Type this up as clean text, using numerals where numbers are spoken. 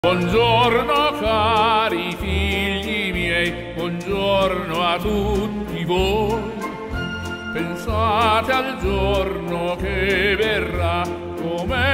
Buongiorno cari figli miei, buongiorno a tutti voi. Pensate al giorno che verrà, come